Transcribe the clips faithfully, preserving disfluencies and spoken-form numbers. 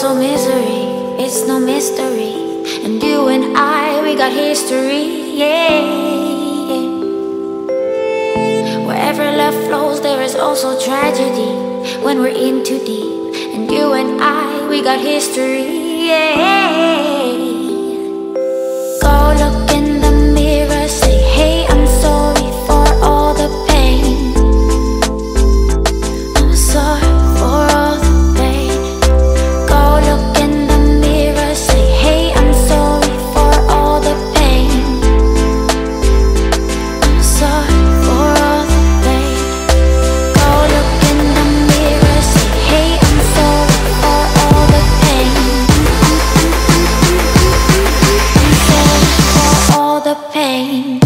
so misery, it's no mystery. And you and I, we got history, yeah. Wherever love flows, there is also tragedy when we're in too deep. And you and I, we got history, yeah. Go look in the mirror, say, hey, I'm sorry for all the pain. I'm sorry for all the pain. Go look in the mirror, say, hey, I'm sorry for all the pain. I'm sorry for all the pain. Go look in the mirror, say, hey, I'm sorry for all the pain. I'm sorry for all the pain.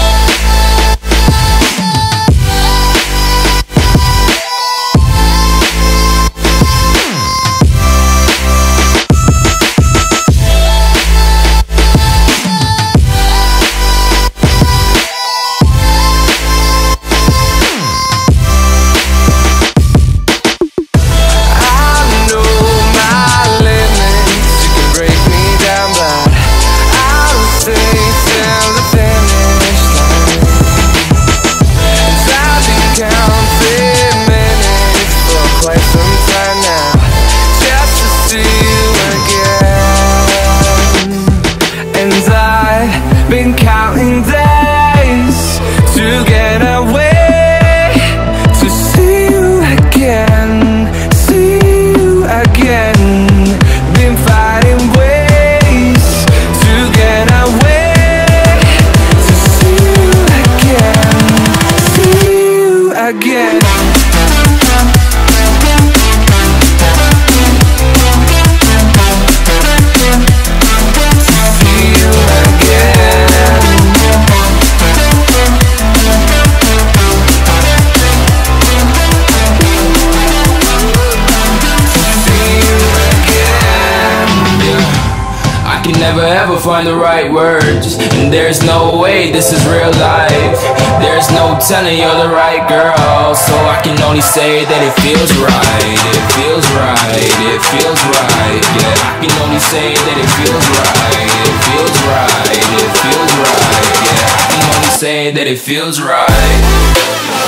Find the right words, and there's no way this is real life. There's no telling you're the right girl, so I can only say that it feels right. It feels right, it feels right. Yeah, I can only say that it feels right. It feels right, it feels right. Yeah, I can only say that it feels right.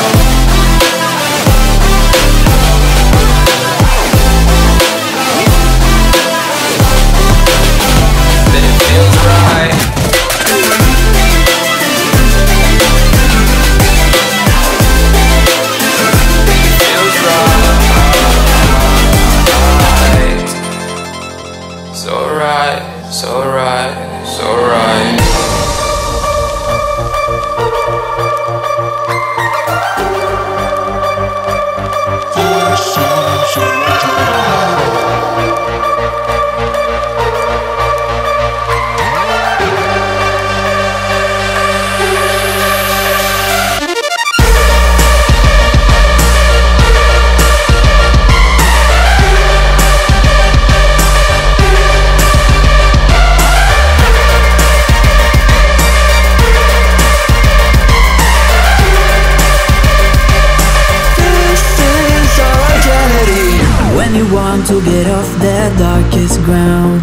To get off that darkest ground,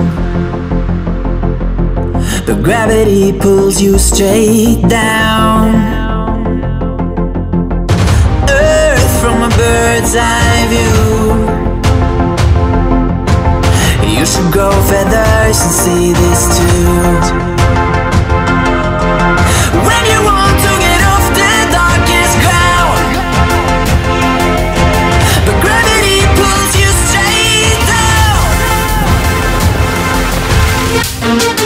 but gravity pulls you straight down. Earth from a bird's eye view. You should grow feathers and see this too. When you want to get off the darkest ground, but gravity pulls you straight down.